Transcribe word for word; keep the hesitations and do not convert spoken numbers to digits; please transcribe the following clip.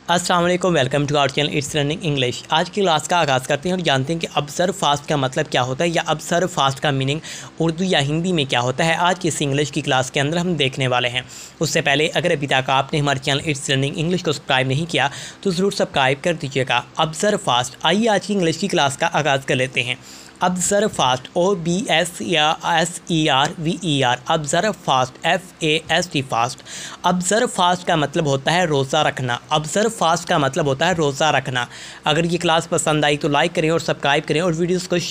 अस्सलाम वालेकुम, welcome to our channel it's learning English. आज की क्लास का आगाज़ करते हैं और जानते हैं कि ऑब्ज़र्व फास्ट का मतलब क्या होता है या ऑब्ज़र्व फास्ट का मीनिंग उर्दू या हिंदी में क्या होता है। आज की इस इंग्लिश की क्लास के अंदर हम देखने वाले हैं। उससे पहले अगर अभी तक आपने हमारे चैनल इट्स लर्निंग इंग्लिश को सब्सक्राइब नहीं किया तो ज़रूर सब्सक्राइब कर दीजिएगा। ऑब्ज़र्व फास्ट, आइए आज की इंग्लिश की क्लास का आगाज़ कर लेते हैं। Observe fast, O B S या S E R V E R, observe fast, F A S T fast. Observe fast का मतलब होता है रोज़ा रखना। ऑब्ज़र्व फास्ट का मतलब होता है रोज़ा रखना। अगर ये क्लास पसंद आई तो लाइक करें और सब्सक्राइब करें और वीडियोस को